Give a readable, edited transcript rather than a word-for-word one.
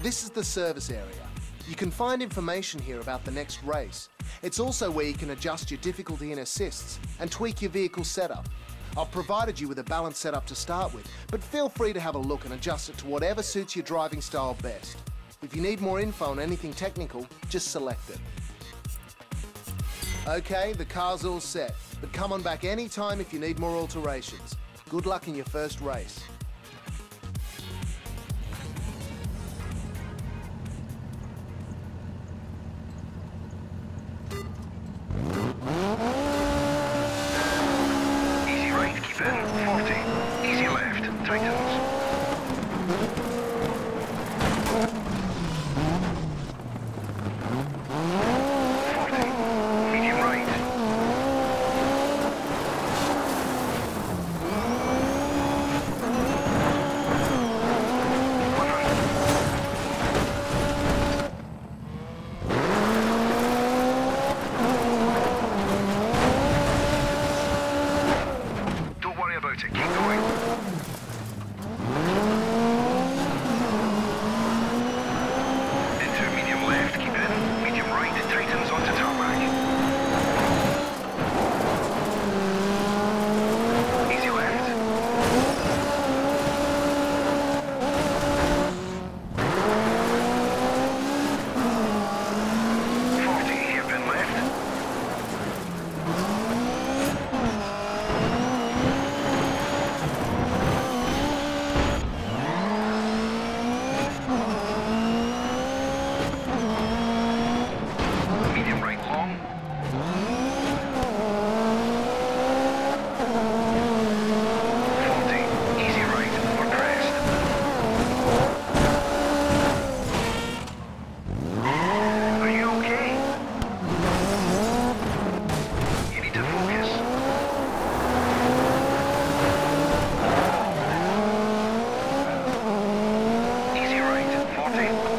This is the service area. You can find information here about the next race. It's also where you can adjust your difficulty and assists and tweak your vehicle setup. I've provided you with a balanced setup to start with, but feel free to have a look and adjust it to whatever suits your driving style best. If you need more info on anything technical, just select it. Okay, the car's all set, but come on back anytime if you need more alterations. Good luck in your first race. Easy right, keep in, 40. Easy left, tightens. 40. Medium right. 100. Don't worry about it, keep going. Into medium left, keep in. Medium right, tightens onto tarmac. Easy left. 40, hairpin left. Medium right long. 40, easy right, over crest. Are you okay? You need to focus. Easy right, 40.